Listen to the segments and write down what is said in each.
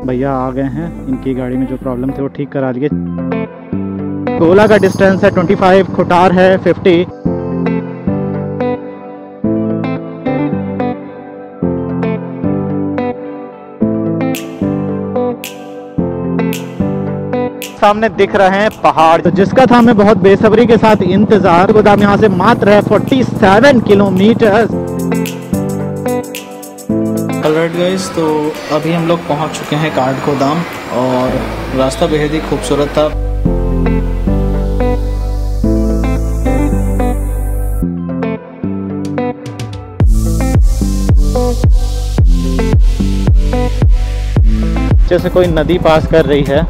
भैया आ गए हैं, इनकी गाड़ी में जो प्रॉब्लम थी वो ठीक करा दिए। गोला का डिस्टेंस है 25, खुटार है 50। सामने दिख रहे हैं पहाड़, तो जिसका था हमें बहुत बेसब्री के साथ इंतजार। गोदाम यहाँ से मात्र है 47 किलोमीटर। ऑलराइट गाइस, तो अभी हम लोग पहुँच चुके हैं काठ गोदाम और रास्ता बेहद ही खूबसूरत था। जैसे कोई नदी पास कर रही है।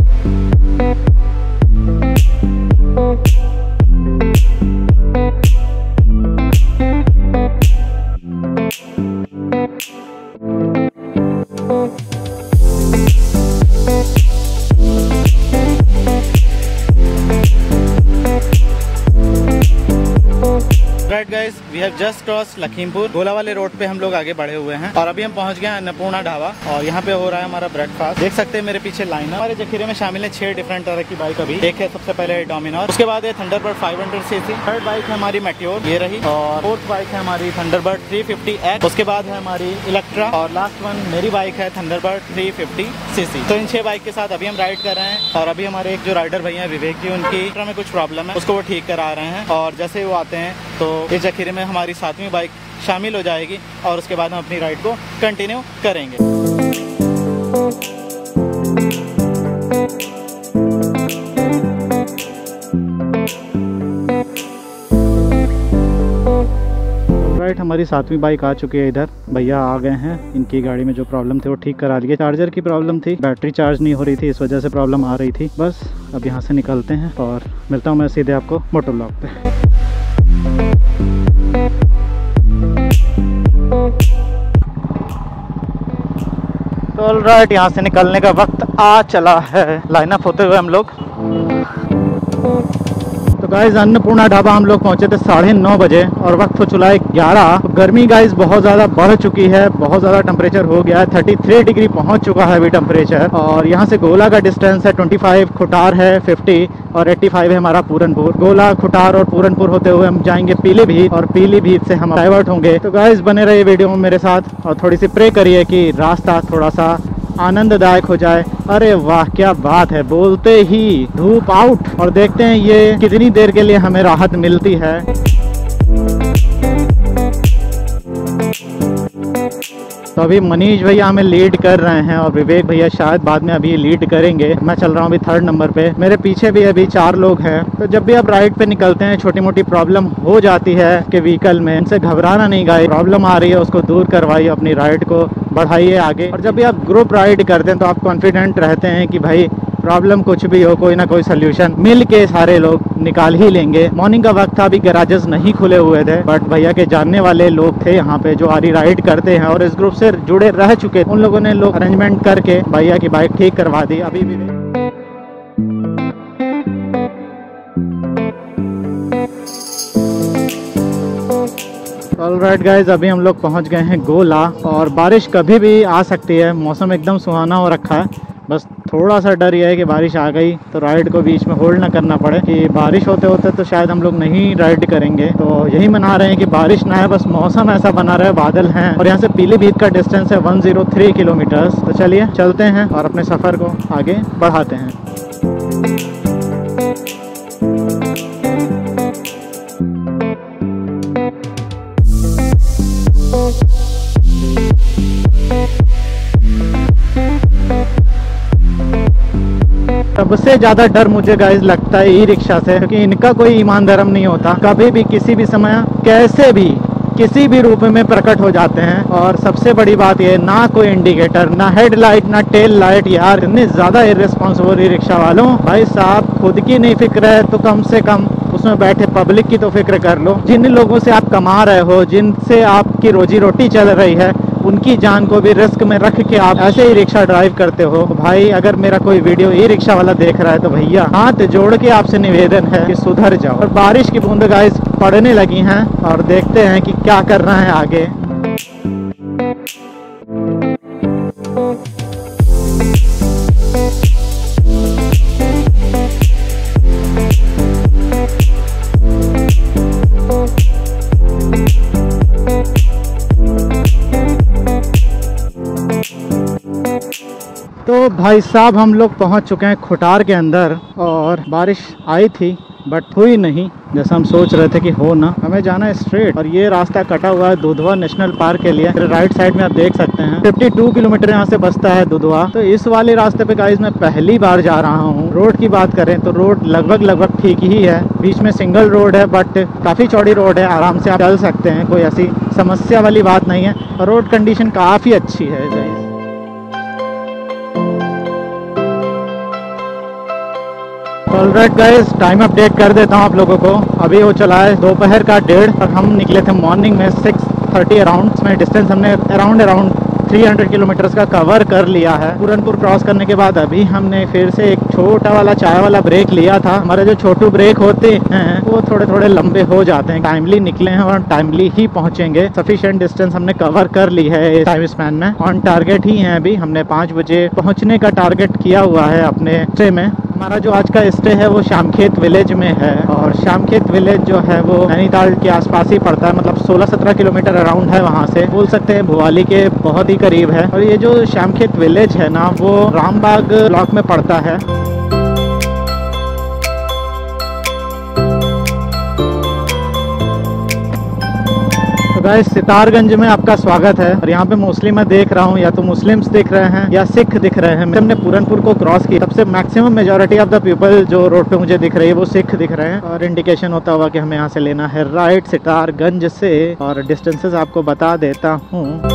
Right guys, we have just cross Lakhimpur. Gola वाले रोड पे हम लोग आगे बढ़े हुए हैं और अभी हम पहुंच गए हैं अन्नपूर्णा ढाबा और यहाँ पे हो रहा है हमारा ब्रेकफास्ट। देख सकते हैं मेरे पीछे लाइन है। हमारे जखीरे में शामिल है 6 डिफरेंट तरह की बाइक। अभी एक है सबसे पहले डोमिनोर, उसके बाद है थंडरबर्ड 500 सीसी, थर्ड बाइक है हमारी मेटियोर, ये रही, और फोर्थ बाइक है हमारी थंडरबर्ड 350X, उसके बाद है हमारी इलेक्ट्रा और लास्ट वन मेरी बाइक है थंडरबर्ड 350 सीसी। तो इन 6 बाइक के साथ अभी हम राइड कर रहे हैं और अभी हमारे एक जो राइडर भैया विवेक जी, उनकी में कुछ प्रॉब्लम है, उसको वो ठीक करा रहे हैं और जैसे वो आते हैं तो इस जखीरे में हमारी 7वीं बाइक शामिल हो जाएगी और उसके बाद हम अपनी राइड को कंटिन्यू करेंगे। राइट, हमारी 7वीं बाइक आ चुकी है। इधर भैया आ गए हैं, इनकी गाड़ी में जो प्रॉब्लम थी वो ठीक करा दिए। चार्जर की प्रॉब्लम थी, बैटरी चार्ज नहीं हो रही थी, इस वजह से प्रॉब्लम आ रही थी। बस अब यहाँ से निकलते हैं और मिलता हूँ मैं सीधे आपको मोटो ब्लॉग पे। तो ऑलराइट, यहाँ से निकलने का वक्त आ चला है। लाइन अप होते हुए हम लोग, तो गाइज अन्नपूर्णा ढाबा हम लोग पहुंचे थे 9:30 बजे और वक्त हो चुका है 11। गर्मी गाइज बहुत ज़्यादा बढ़ चुकी है, बहुत ज़्यादा टेम्परेचर हो गया है, 33 डिग्री पहुंच चुका है अभी टेम्परेचर। और यहाँ से गोला का डिस्टेंस है 25, खुटार है 50 और 85 है हमारा पूरनपुर। गोला, खुटार और पूरनपुर होते हुए हम जाएंगे पीलीभीत और पीलीभीत से हम डाइवर्ट होंगे। तो गाइज बने रहिए वीडियो में मेरे साथ और थोड़ी सी प्रे करिए कि रास्ता थोड़ा सा आनंददायक हो जाए। अरे वाह, क्या बात है, बोलते ही धूप आउट। और देखते हैं ये कितनी देर के लिए हमें राहत मिलती है। तो अभी मनीष भैया हमें लीड कर रहे हैं और विवेक भैया शायद बाद में अभी लीड करेंगे। मैं चल रहा हूँ अभी 3rd नंबर पे, मेरे पीछे भी अभी 4 लोग हैं। तो जब भी आप राइड पे निकलते हैं छोटी मोटी प्रॉब्लम हो जाती है कि व्हीकल में, इनसे घबराना नहीं गाइस। प्रॉब्लम आ रही है उसको दूर करवाइए, अपनी राइड को बढ़ाइए आगे। और जब भी आप ग्रुप राइड करते हैं तो आप कॉन्फिडेंट रहते हैं कि भाई प्रॉब्लम कुछ भी हो, कोई ना कोई सोल्यूशन मिल के सारे लोग निकाल ही लेंगे। मॉर्निंग का वक्त था, अभी गैराजेस नहीं खुले हुए थे, बट भैया के जानने वाले लोग थे यहाँ पे जो आरी राइड करते हैं और इस ग्रुप से जुड़े रह चुके। उन लोगों ने लोग अरेंजमेंट करके भैया की बाइक ठीक करवा दी। अभी भी ऑलराइट गाइज, अभी हम लोग पहुँच गए हैं गोला और बारिश कभी भी आ सकती है। मौसम एकदम सुहाना हो रखा है, बस थोड़ा सा डर यह है कि बारिश आ गई तो राइड को बीच में होल्ड ना करना पड़े, कि बारिश होते होते तो शायद हम लोग नहीं राइड करेंगे। तो यही मना रहे हैं कि बारिश ना है, बस मौसम ऐसा बना रहा है, बादल हैं। और यहाँ से पीलीभीत का डिस्टेंस है 103 किलोमीटर्स। तो चलिए चलते हैं और अपने सफ़र को आगे बढ़ाते हैं। सबसे ज्यादा डर मुझे गाइस लगता है ई रिक्शा से, क्योंकि इनका कोई ईमान धर्म नहीं होता। कभी भी किसी भी समय कैसे भी किसी भी रूप में प्रकट हो जाते हैं। और सबसे बड़ी बात ये, ना कोई इंडिकेटर, ना हेडलाइट, ना टेल लाइट। यार इतने ज्यादा इर्रेस्पॉन्सिबल ई रिक्शा वालों। भाई साहब, खुद की नहीं फिक्र है तो कम से कम उसमें बैठे पब्लिक की तो फिक्र कर लो। जिन लोगों से आप कमा रहे हो, जिनसे आपकी रोजी रोटी चल रही है, उनकी जान को भी रिस्क में रख के आप ऐसे ही रिक्शा ड्राइव करते हो। भाई अगर मेरा कोई वीडियो ई रिक्शा वाला देख रहा है तो भैया हाथ जोड़ के आपसे निवेदन है कि सुधर जाओ। और बारिश की बूंद गाइस पड़ने लगी हैं और देखते हैं कि क्या कर रहे हैं आगे। भाई साहब हम लोग पहुंच चुके हैं खुटार के अंदर और बारिश आई थी बट हुई नहीं जैसा हम सोच रहे थे कि हो ना। हमें जाना है स्ट्रेट और ये रास्ता कटा हुआ है दुधवा नेशनल पार्क के लिए। राइट साइड में आप देख सकते हैं 52 किलोमीटर यहाँ से बसता है दुधवा। तो इस वाले रास्ते पे गाइस मैं पहली बार जा रहा हूँ। रोड की बात करें तो रोड लगभग ठीक ही है, बीच में सिंगल रोड है बट काफ़ी चौड़ी रोड है, आराम से आप चल सकते हैं, कोई ऐसी समस्या वाली बात नहीं है और रोड कंडीशन काफ़ी अच्छी है guys. Alright guys, time update कर देता हूँ आप लोगों को। अभी हो चला है दोपहर का 1:30 और हम निकले थे मॉर्निंग में 6:30 अराउंड। इसमें डिस्टेंस हमने अराउंड 300 किलोमीटर्स का कवर कर लिया है। पूरनपुर क्रॉस करने के बाद अभी हमने फिर से एक छोटा वाला चाय वाला ब्रेक लिया था। हमारे जो छोटू ब्रेक होते हैं वो थोड़े लंबे हो जाते हैं। टाइमली निकले हैं और टाइमली ही पहुंचेंगे। सफिशिएंट डिस्टेंस हमने कवर कर ली है इस टाइम स्पैन में। ऑन टारगेट ही है। अभी हमने 5 बजे पहुंचने का टारगेट किया हुआ है अपने स्टे में। हमारा जो आज का स्टे है वो श्यामखेत विलेज में है और श्यामखेत विलेज जो है वो नैनीताल के आसपास ही पड़ता है, मतलब 16-17 किलोमीटर अराउंड है। वहाँ से बोल सकते हैं भुवाली के बहुत ही करीब है। और ये जो श्यामखेत विलेज है ना वो रामबाग ब्लॉक में पड़ता है। गाइस सितारगंज में आपका स्वागत है और यहाँ पे मोस्टली मैं देख रहा हूँ या तो मुस्लिम्स दिख रहे हैं या सिख दिख रहे हैं। हमने पूरनपुर को क्रॉस किया, सबसे maximum majority of the people जो रोड पे मुझे दिख रही है वो सिख दिख रहे हैं और इंडिकेशन होता हुआ कि हमें यहाँ से लेना है राइट सितारगंज से। और डिस्टेंसेस आपको बता देता हूँ।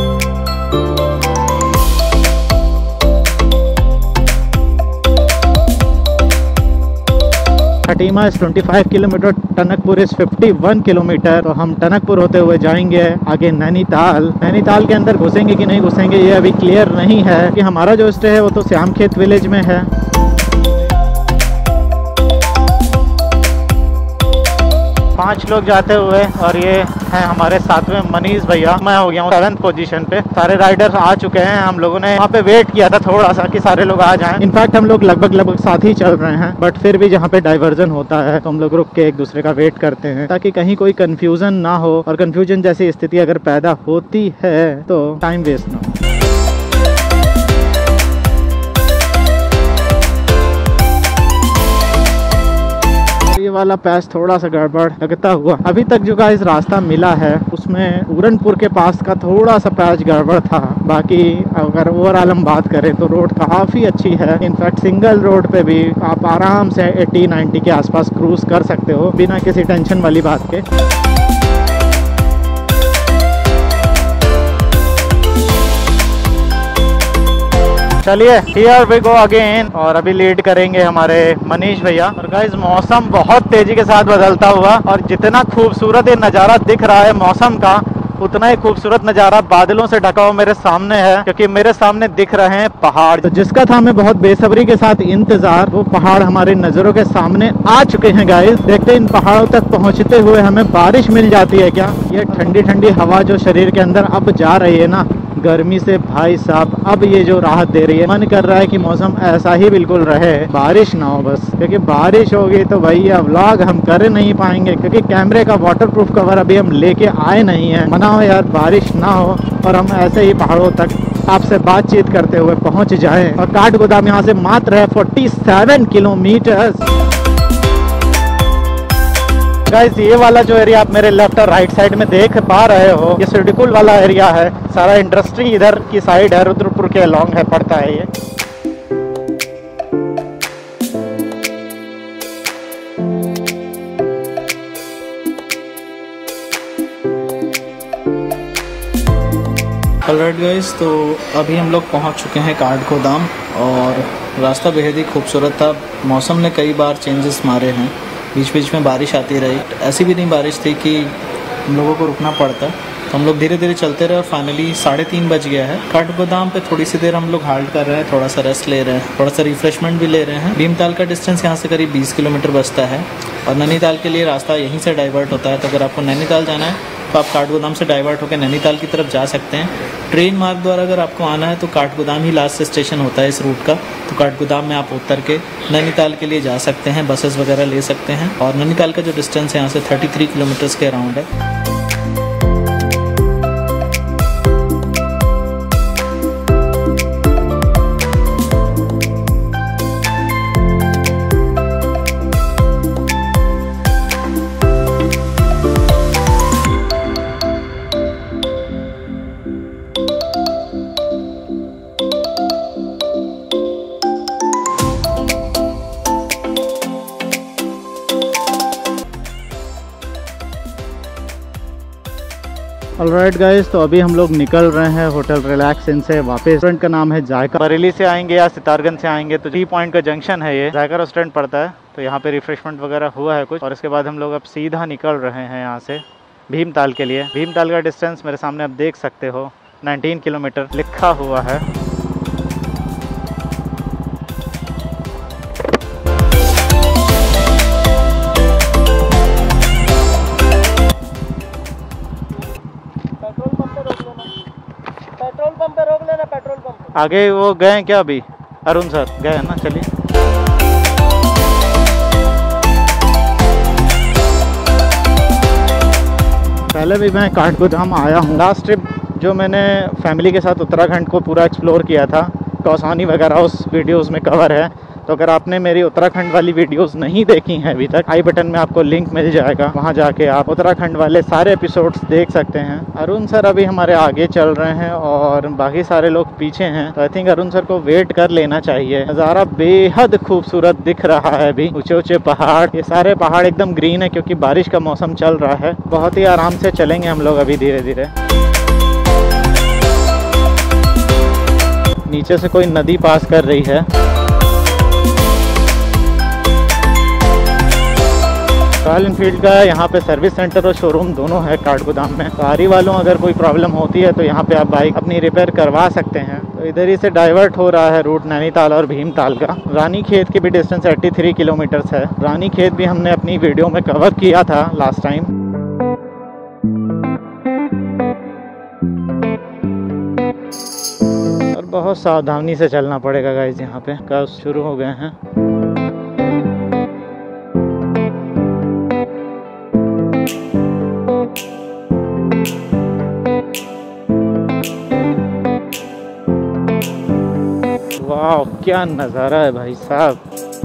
Khatima is 25 kilometre, Tanakpur is 51 kilometre. तो हम टनकपुर होते हुए जाएंगे आगे नैनीताल। नैनीताल के अंदर घुसेंगे कि नहीं घुसेंगे ये अभी क्लियर नहीं है कि हमारा जो स्टे है वो तो श्यामखेत विलेज में है। 5 लोग जाते हुए और ये हैं हमारे साथ में मनीष भैया। मैं हो गया हूँ 7th पोजीशन पे। सारे राइडर्स आ चुके हैं। हम लोगों ने वहाँ पे वेट किया था थोड़ा सा कि सारे लोग आ जाएं। इनफैक्ट हम लोग लगभग साथ ही चल रहे हैं बट फिर भी जहाँ पे डाइवर्जन होता है तो हम लोग रुक के एक दूसरे का वेट करते हैं ताकि कहीं कोई कंफ्यूजन ना हो और कंफ्यूजन जैसी स्थिति अगर पैदा होती है तो टाइम वेस्ट ना हो। ये वाला पैच थोड़ा सा गड़बड़ लगता हुआ अभी तक जो गाइस रास्ता मिला है उसमें पूरनपुर के पास का थोड़ा सा पैच गड़बड़ था। बाकी अगर ओवरऑल हम बात करें तो रोड काफ़ी अच्छी है। इनफैक्ट सिंगल रोड पे भी आप आराम से 80-90 के आसपास क्रूज कर सकते हो बिना किसी टेंशन वाली बात के। चलिए हियर वी गो अगेन और अभी लीड करेंगे हमारे मनीष भैया। और गाइस मौसम बहुत तेजी के साथ बदलता हुआ और जितना खूबसूरत ये नज़ारा दिख रहा है मौसम का उतना ही खूबसूरत नज़ारा बादलों से ढका हुआ मेरे सामने है क्योंकि मेरे सामने दिख रहे हैं पहाड़। तो जिसका था हमें बहुत बेसब्री के साथ इंतजार, वो पहाड़ हमारे नज़रों के सामने आ चुके हैं गाइस। देखते हैं इन पहाड़ों तक पहुंचते हुए हमें बारिश मिल जाती है क्या। ये ठंडी ठंडी हवा जो शरीर के अंदर अब जा रही है ना गर्मी से, भाई साहब अब ये जो राहत दे रही है। मन कर रहा है कि मौसम ऐसा ही बिल्कुल रहे, बारिश ना हो बस, क्योंकि बारिश होगी तो भैया व्लॉग हम कर नहीं पाएंगे क्योंकि कैमरे का वाटरप्रूफ कवर अभी हम लेके आए नहीं है। मना हो यार बारिश ना हो और हम ऐसे ही पहाड़ों तक आपसे बातचीत करते हुए पहुंच जाएं। और काठगोदाम यहाँ से मात्र है 47 किलोमीटर। गाइस ये वाला जो एरिया आप मेरे लेफ्ट और राइट साइड में देख पा रहे हो ये सिडकुल वाला एरिया है। सारा इंडस्ट्री इधर की साइड है, रुद्रपुर के अलॉन्ग है पड़ता है ये। ऑलराइट गाइस, तो अभी हम लोग पहुंच चुके हैं काठगोदाम और रास्ता बेहद ही खूबसूरत था। मौसम ने कई बार चेंजेस मारे हैं, बीच बीच में बारिश आती रही। ऐसी भी नहीं बारिश थी कि हम लोगों को रुकना पड़ता, तो हम लोग धीरे धीरे चलते रहे और फाइनली 3:30 बज गया है। काठगोदाम पे थोड़ी सी देर हम लोग हाल्ट कर रहे हैं, थोड़ा सा रेस्ट ले रहे हैं, थोड़ा सा रिफ्रेशमेंट भी ले रहे हैं। भीमताल का डिस्टेंस यहाँ से करीब 20 किलोमीटर बचता है और नैनीताल के लिए रास्ता यहीं से डाइवर्ट होता है। तो अगर आपको नैनीताल जाना है तो आप काठगोदाम से डाइवर्ट होकर नैनीताल की तरफ जा सकते हैं। ट्रेन मार्ग द्वारा अगर आपको आना है तो काठगोदाम ही लास्ट स्टेशन होता है इस रूट का। तो काठगोदाम में आप उतर के नैनीताल के लिए जा सकते हैं, बसेस वगैरह ले सकते हैं। और नैनीताल का जो डिस्टेंस है यहाँ से 33 किलोमीटर्स के अराउंड है। ऑलराइट गाइस, तो अभी हम लोग निकल रहे हैं होटल रिलैक्स इन से वापस। रेस्टोरेंट का नाम है जायका। बरेली से आएंगे या सितारगंज से आएंगे तो 3 पॉइंट का जंक्शन है ये, जायका रेस्टोरेंट पड़ता है। तो यहाँ पे रिफ्रेशमेंट वगैरह हुआ है कुछ, और इसके बाद हम लोग अब सीधा निकल रहे हैं यहाँ से भीमताल के लिए। भीमताल का डिस्टेंस मेरे सामने आप देख सकते हो 19 किलोमीटर लिखा हुआ है। पेट्रोल पंप पे रोक लेना, पेट्रोल पंप। आगे वो गए हैं क्या अभी? अरुण सर गए हैं ना, चलिए। पहले भी मैं काठगोदाम आया हूँ। लास्ट ट्रिप जो मैंने फैमिली के साथ उत्तराखंड को पूरा एक्सप्लोर किया था, कौसानी वगैरह उस वीडियोस में कवर है। तो अगर आपने मेरी उत्तराखंड वाली वीडियोस नहीं देखी हैं अभी तक, आई बटन में आपको लिंक मिल जाएगा, वहां जाके आप उत्तराखंड वाले सारे एपिसोड्स देख सकते हैं। अरुण सर अभी हमारे आगे चल रहे हैं और बाकी सारे लोग पीछे हैं, तो आई थिंक अरुण सर को वेट कर लेना चाहिए। नज़ारा बेहद खूबसूरत दिख रहा है अभी, ऊंचे ऊंचे पहाड़, ये सारे पहाड़ एकदम ग्रीन है क्योंकि बारिश का मौसम चल रहा है। बहुत ही आराम से चलेंगे हम लोग अभी धीरे धीरे। नीचे से कोई नदी पास कर रही है। रॉयल एनफील्ड का यहाँ पे सर्विस सेंटर और शोरूम दोनों है काठगोदाम में। गाड़ी वालों अगर कोई प्रॉब्लम होती है तो यहाँ पे आप बाइक अपनी रिपेयर करवा सकते हैं। तो इधर ही से डाइवर्ट हो रहा है रूट नैनीताल और भीमताल का। रानीखेत की भी डिस्टेंस 83 किलोमीटर्स है। रानीखेत भी हमने अपनी वीडियो में कवर किया था लास्ट टाइम। और बहुत सावधानी से चलना पड़ेगा गाइस, यहाँ पे कर्व्स शुरू हो गए हैं। वाह क्या नज़ारा है भाई साहब।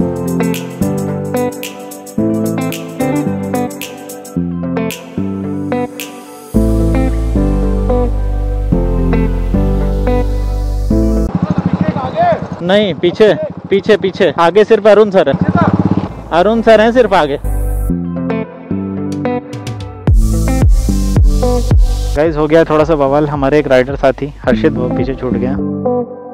नहीं पीछे पीछे पीछे, आगे सिर्फ अरुण सर है। अरुण सर हैं सिर्फ आगे। गाइस हो गया थोड़ा सा बवाल, हमारे एक राइडर साथी हर्षित वो पीछे छूट गया।